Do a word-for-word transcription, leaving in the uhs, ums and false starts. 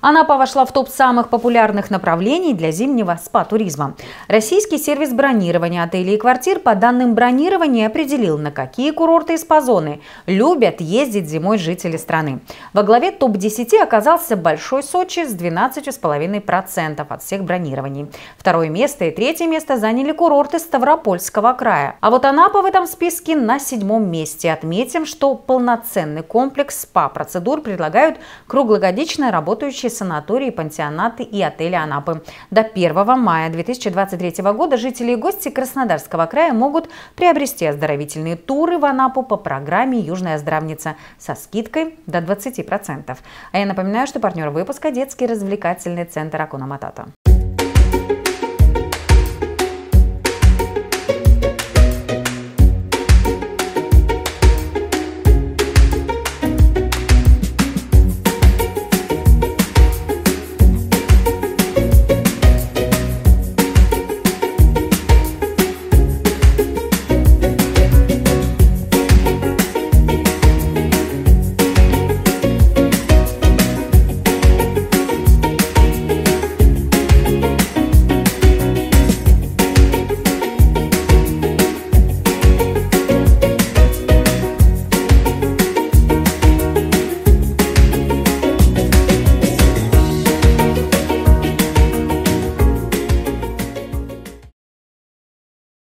Анапа вошла в топ самых популярных направлений для зимнего спа-туризма. Российский сервис бронирования отелей и квартир по данным бронирования определил, на какие курорты и спа-зоны любят ездить зимой жители страны. Во главе топ десяти оказался Большой Сочи с двенадцатью целых пять десятых процента от всех бронирований. Второе место и третье место заняли курорты Ставропольского края. А вот Анапа в этом списке на седьмом месте. Отметим, что полноценный комплекс спа-процедур предлагают круглогодично работающие санатории, пансионаты и отели Анапы. До первого мая две тысячи двадцать третьего года жители и гости Краснодарского края могут приобрести оздоровительные туры в Анапу по программе «Южная здравница» со скидкой до двадцати процентов. А я напоминаю, что партнер выпуска — детский развлекательный центр Акуна Матата.